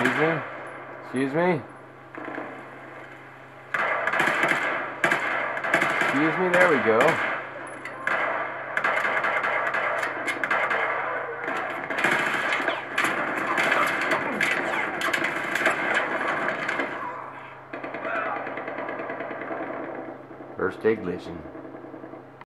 Excuse me? Excuse me? Excuse me, there we go. First Ignition.